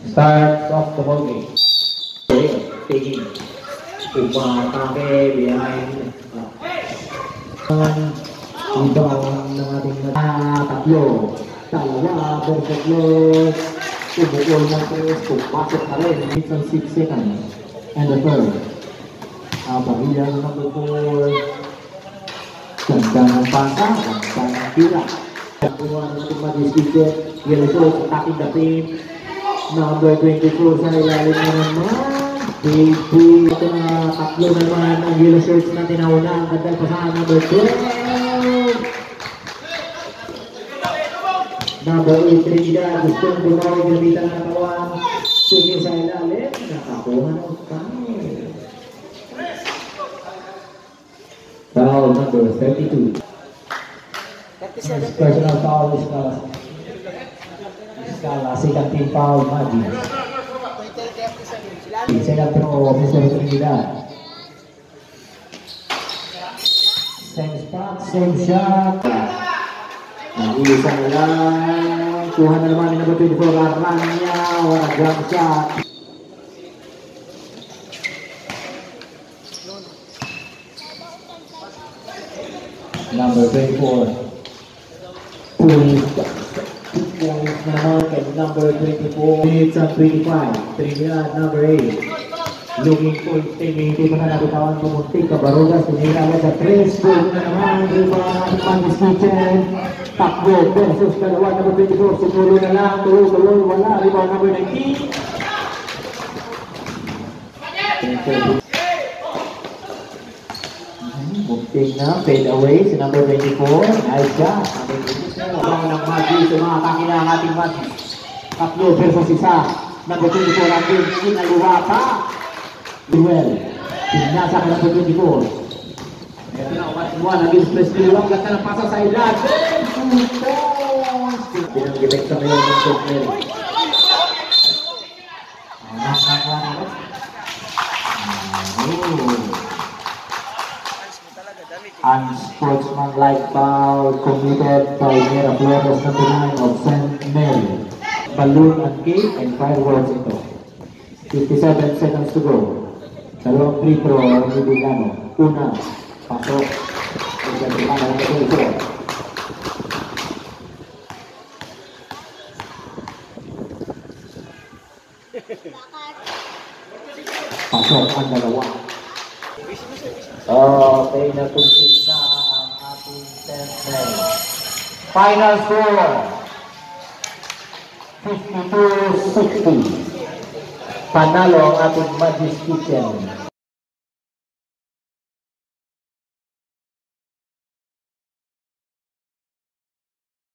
Start of the ball game. Taking umatake behind. Ibang ng ating tatlo. Dalawa, perfectlo. Bukol ng tres, pupasok na rin. It's on 6 seconds. And the third. Pamilya ng number 4. Ganda ng pasa, ganda ng tira. Nakuha ng ating mag-isipit. Yellow Shorts attacking the paint. Number 24 sa ilalim na naman. Baby. Ito na tatlo naman ang Yellow Shorts na tinauna. Ang ganda pa sa number 12. Number 8, Trinidad. Gustong bumawi gamitan ng katawan. Sige sa ilalim. Nakakuha ng kami. Foul number 32. Personal foul is Scala. Second team foul, Madi. Second throw, Mr. Trinidad. Same spot, same shot. Nag-iisa na lang. Kuha na naman ni number 24, Armania. Wala jump shot. Number 24. Points naman kay number 24. Minutes at 25. Trinidad, number 8. Looking for intimidate pa na nabitawan pumuntik. Kabarugas, tumira na sa 3. Goal na naman. Rebound natin Mangus Kitchen. Takbo versus dalawa, number 24. Siguro na lang. Tuloy, wala. Rebound number 19. Munting na. Fade away si number 24. Nice shot. Abang ng Magi. Sumakaki na ang ating Magi. Takbo versus isa. Number 24 natin. Inaliwa pa. Duel. Pinasa ka number 24. Ito na, umat-iwan. Naging stress nilong. Ganda ng pasa sa ilan. Pinang-gilek sa ngayon ng Sotmel. Unsportsmanlike foul committed by Miraflores number 9 of St. Mary. Balloon and cake and fireworks ito. 57 seconds to go. Dalawang free throw ang Lugano. Una, pasok. Pasok ang dalawa. Okay, natusig na ang ating center. Final score 52-60. Panalo ang ating Magi's Kitchen.